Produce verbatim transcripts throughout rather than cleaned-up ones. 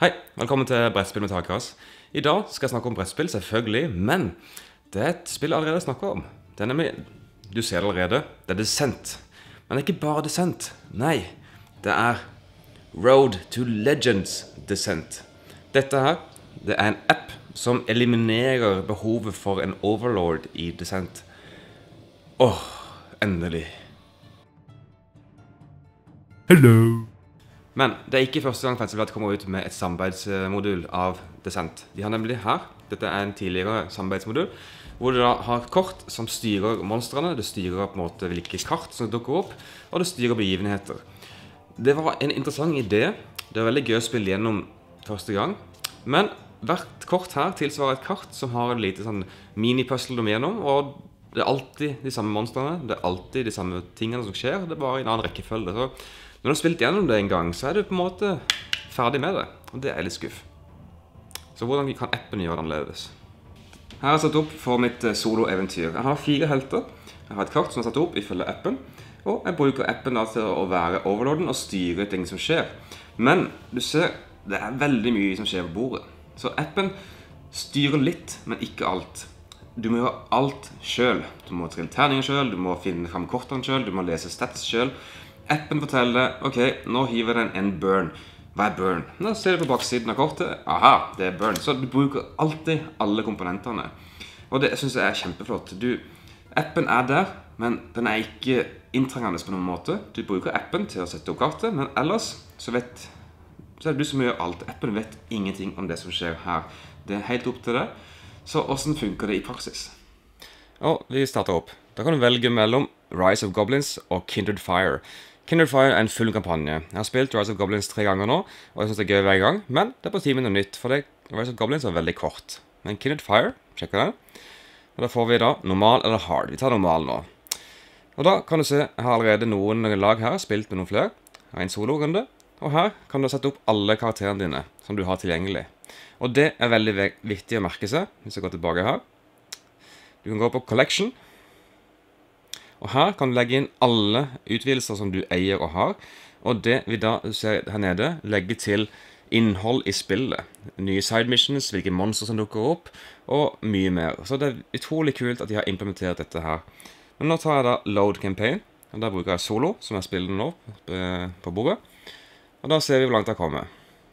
Hei, velkommen til Brettspill med Takras. I dag skal jeg snakke om brettspill, selvfølgelig, men det er et spill jeg allerede snakker om. Det er nemlig, du ser det allerede, det er Descent. Men det er ikke bare Descent, nei, det er Road to Legends Descent. Dette her, det er en app som eliminerer behovet for en overlord i Descent. Åh, endelig. Hello. Men det er ikke første gang Fantasy Flight kommer ut med et samarbeidsmodul av Descent. De har nemlig her, dette er en tidligere samarbeidsmodul, hvor det da har kort som styrer monstrene, det styrer på en måte hvilke kart som dukker opp, og det styrer begivenheter. Det var en interessant idé, det var veldig gøy å spille gjennom første gang, men hvert kort her tilsvarer et kart som har en lite sånn mini-puzzle de gjennom, og det er alltid de samme monstrene, det er alltid de samme tingene som skjer, det er bare i en annen rekkefølge. Så når du har spilt gjennom det en gang, så er du på en måte ferdig med det, og det er litt skuff. Så hvordan kan appen gjøre det annerledes? Her har jeg satt opp for mitt solo-eventyr. Jeg har fire helter, jeg har et kart som er satt opp ifølge appen, og jeg bruker appen da til å være overlorden og styre ting som skjer. Men du ser, det er veldig mye som skjer på bordet. Så appen styrer litt, men ikke alt. Du må gjøre alt selv. Du må trille terninger selv, du må finne frem kortene selv, du må lese stats selv. Appen forteller, ok, nå hiver den en burn. Hva er burn? Nå ser du på baksiden av kortet. Aha, det er burn. Så du bruker alltid alle komponentene. Og det synes jeg er kjempeflott. Du, appen er der, men den er ikke inntrengende på noen måte. Du bruker appen til å sette opp kartet, men ellers så vet så er det du som gjør alt. Appen vet ingenting om det som skjer her. Det er helt opp til deg. Så hvordan funker det i praksis? Og vi starter opp. Da kan du velge mellom Rise of Goblins og Kindred Fire. Kindred Fire er en full kampanje. Jeg har spilt Rise of Goblins tre ganger nå, og jeg synes det er gøy hver gang, men det er på tiden noe nytt, for det, Rise of Goblins er veldig kort. Men Kindred Fire, sjekker den. Og da får vi da normal eller hard. Vi tar normal nå. Og da kan du se, jeg har allerede noen lag her, spilt med noen flere. Jeg har en solo-runde, og her kan du sette opp alle karakterene dine som du har tilgjengelig. Og det er veldig viktig å merke seg, hvis jeg går tilbake her. Du kan gå på Collection. Og her kan du legge inn alle utvidelser som du eier og har. Og det vi da ser her nede, legger til innhold i spillet. Nye side missions, hvilke monster som dukker opp, og mye mer. Så det er utrolig kult at de har implementert dette her. Men nå tar jeg da Load Campaign, og da bruker jeg Solo, som jeg spiller nå på bordet. Og da ser vi hvor langt jeg kommer.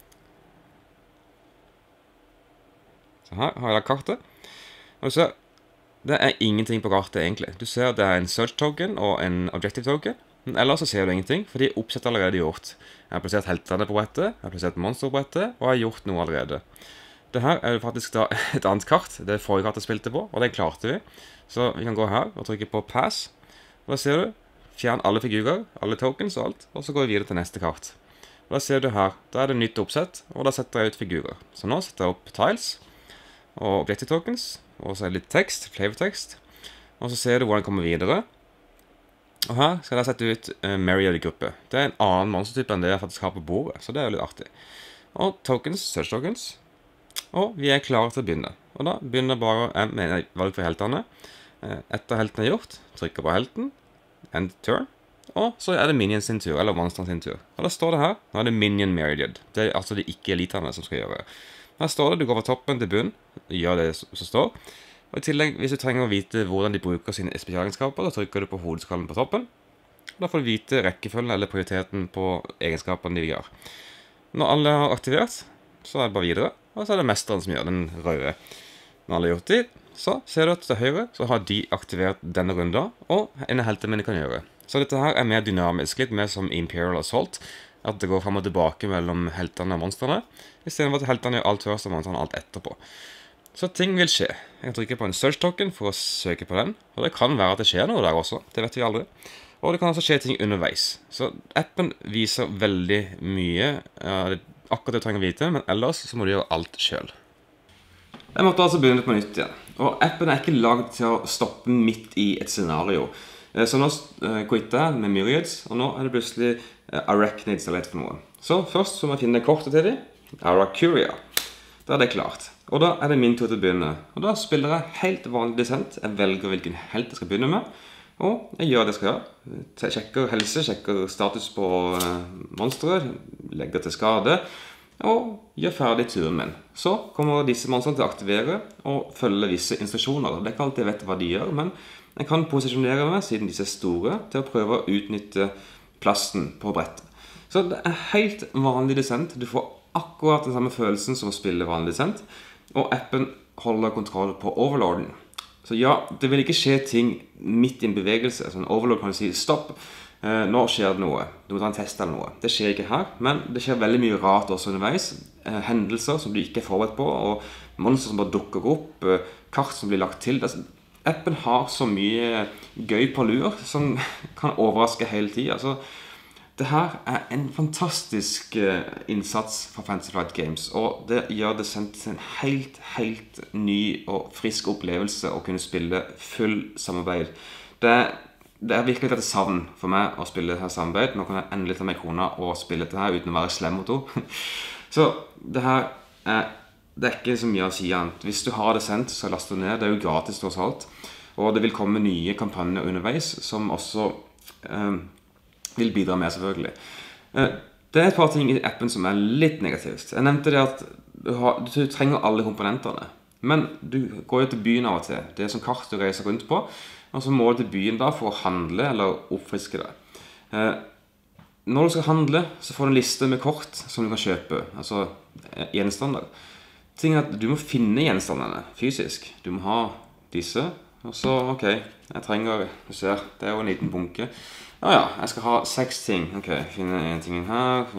Så her har jeg da kartet. Og så det er ingenting på kartet egentlig. Du ser det er en search token og en objective token. Men ellers så ser du ingenting, fordi oppsett er allerede gjort. Jeg har plassert heltene på brettet, jeg har plassert monster på brettet, og jeg har gjort noe allerede. Dette er faktisk da et annet kart. Det er forrige kart jeg spilte på, og det klarte vi. Så vi kan gå her og trykke på Pass. Og da ser du, fjern alle figurer, alle tokens og alt, og så går vi videre til neste kart. Og da ser du her, da er det nytt oppsett, og da setter jeg ut figurer. Så nå setter jeg opp tiles og objective tokens, og så er det litt tekst, flavortekst, og så ser du hvordan jeg kommer videre. Og her skal jeg sette ut uh, Myriad-gruppe. Det er en annen monstertype enn det jeg faktisk har på bordet, så det er jo litt artig. Og tokens, search tokens, og vi er klare til å begynne. Og da begynner bare jeg med valg for heltene. Uh, etter helten er gjort, trykker på helten, end turn, og så er det minion sin tur, eller monsteren sin tur. Og da står det her, nå er det minion Myriad. Det er altså de ikke-eliterne som skal gjøre det. Her står det, du går fra toppen til bunn, gjør det som står. Og i tillegg, hvis du trenger å vite hvordan de bruker sine spesialegenskaper, da trykker du på hodeskallen på toppen. Da får du vite rekkefølgen eller prioriteten på egenskapene de gjør. Når alle har aktivert, så er det bare videre, og så er det mesteren som gjør den røde. Når alle har gjort det, så ser du at til høyre, så har de aktivert denne runden, og en av heltene mine kan gjøre. Så dette her er mer dynamisk, litt mer som Imperial Assault, at det går frem og tilbake mellom heltene og monstrene, i stedet for at heltene gjør alt først og monstrene alt etterpå. Så ting vil skje. Jeg kan trykke på en search token for å søke på den, og det kan være at det skjer noe der også, det vet vi aldri. Og det kan også skje ting underveis. Så appen viser veldig mye, akkurat det du trenger å vite, men ellers så må du gjøre alt selv. Jeg måtte altså begynne på nytt igjen, og appen er ikke laget til å stoppe midt i et scenario. Så nå quitter jeg med Myriads, og nå er det plutselig Arachnids eller et for noe. Så først så må jeg finne kortet til dem, Aracuria. Da er det klart. Og da er det min tur til å begynne. Og da spiller jeg helt vanlig Descent. Jeg velger hvilken helt jeg skal begynne med. Og jeg gjør det jeg skal gjøre. Jeg sjekker helse, sjekker status på monsteret, legger til skade. og gjør ferdig turen min. Så kommer disse monstrene til å aktivere og følge visse instruksjoner. Det er ikke alltid jeg vet hva de gjør, men jeg kan posisjonere meg, siden disse er store, til å prøve å utnytte plassen på brettet. Så det er helt vanlig Descent. Du får akkurat den samme følelsen som å spille vanlig Descent, og appen holder kontroll på overlorden. Så ja, det vil ikke skje ting midt i en bevegelse. Så en overlord kan du si stopp. Nå skjer det noe, du må ta en test eller noe. Det skjer ikke her, men det skjer veldig mye rart også underveis. Hendelser som du ikke er forberedt på, og monster som bare dukker opp, kart som blir lagt til. Appen har så mye gøy på lur som kan overraske hele tiden. Så det her er en fantastisk innsats fra Fantasy Flight Games, og det gjør Descent til en helt, helt ny og frisk opplevelse å kunne spille full samarbeid. Det er Det er virkelig et savn for meg å spille dette samarbeid. Nå kan jeg endelig ta meg kona og spille dette her uten å være slem mot henne. Så det her er, det er ikke så mye å si annet. Hvis du har Descent, så last det ned. Det er jo gratis tross alt. Og det vil komme nye kampanjer underveis, som også eh, vil bidra med selvfølgelig. Eh, det er et par ting i appen som er litt negativt. Jeg nevnte det at du, har, du trenger alle komponenterne. Men du går jo til byen av og til. Det er som kart du reiser rundt på. Og så må du til byen da for å handle eller oppfriske deg. Eh, når du skal handle, så får du en liste med kort som du kan kjøpe, altså gjenstander. Tingen er at du må finne gjenstandene fysisk. Du må ha disse, og så, ok, jeg trenger, du ser, det er jo en liten bunke. Ja, ja, jeg skal ha seks ting. Ok, finne en ting her.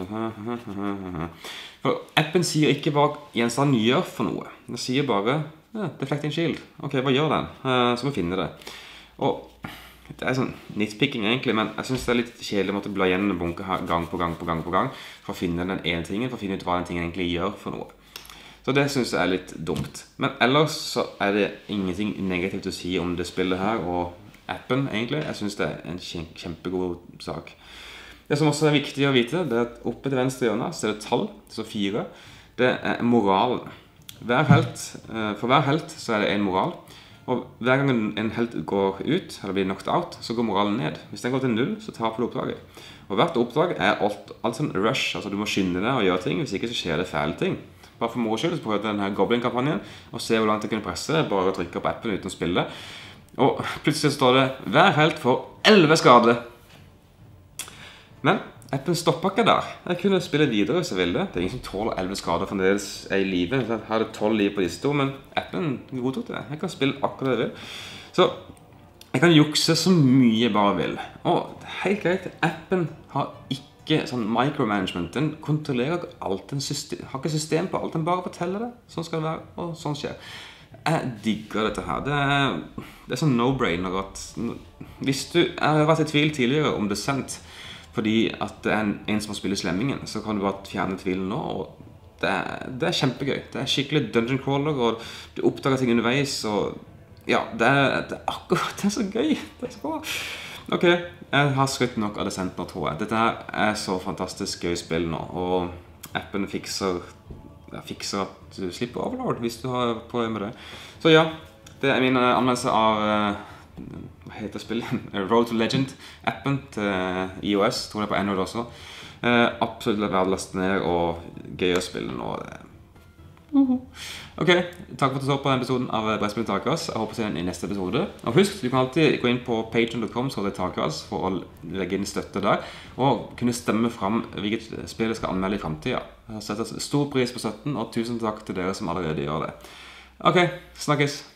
For appen sier ikke hva gjenstanden gjør for noe. Den sier bare, ja, deflecting shield. Ok, hva gjør den? Eh, så må jeg finne det. Og det er sånn nitpicking egentlig, men jeg synes det er litt kjedelig å måtte bla gjennom bunker her gang på gang på gang på gang for å finne den ene tingen, for å finne ut hva den tingen egentlig gjør for noe. Så det synes jeg er litt dumt. Men ellers så er det ingenting negativt å si om det spillet her og appen egentlig. Jeg synes det er en kjempegod sak. Det som også er viktig å vite, det er at oppe til venstre hjørne så er det tall, så fire. Det er moralen. Hver helt, for hver helt så er det en moral. Og hver gang en helt går ut, eller blir knocked out, så går moralen ned. Hvis den går til null, så taper du oppdraget. Og hvert oppdrag er alt, alt sånn rush, altså du må skynde deg og gjøre ting, hvis ikke så skjer det fæle ting. Bare for moro skyld, så prøvde jeg denne Goblin-kampanjen, og se hvor langt jeg kunne presse det, bare å trykke på appen uten å spille. Og plutselig står det, hver helt får elleve skade. Men appen stopper ikke der. Jeg kunne spille videre hvis jeg ville. Det er ingen som tåler elleve skader fremdeles er i livet. Jeg hadde tolv liv på disse to, men appen godtok det. Jeg kan spille akkurat det jeg vil. Så jeg kan jukse så mye jeg bare vil. Og helt greit, appen har ikke sånn micromanagement. Den kontrollerer ikke alt. Den system, har ikke system på alt. Den bare forteller det. Sånn skal det være, og sånn skjer. Jeg digger dette her. Det er, det er sånn no-brainer at hvis du jeg har vært i tvil tidligere om Descent, fordi at det er en, en som har spillet Slemmingen, så kan du bare fjerne tvilen nå, og det er, det er kjempegøy. Det er skikkelig dungeon crawler, og du oppdager ting underveis, og ja, det er, det er akkurat, det er så gøy, det er så bra. Ok, jeg har skrytt nok av Descent nå, tror jeg. Dette her er så fantastisk gøy spill nå, og appen fikser, ja, fikser at du slipper Overlord hvis du har prøvd med det. Så ja, det er min anmeldelse av hva heter spillet? Road to Legend-appen til iOS, tror jeg på Android også. Eh, absolutt verdt å laste ned og gøy å spille nå. Uh-huh. Ok, takk for at du så på denne episoden av Brettspill Takas. Jeg håper å se den i neste episode. Og husk, du kan alltid gå inn på patreon punktum com så det er Takas for å legge inn støtte der, og kunne stemme frem hvilket spill jeg skal anmelde i fremtiden. Jeg setter stor pris på støtten, og tusen takk til dere som allerede gjør det. Ok, snakkes!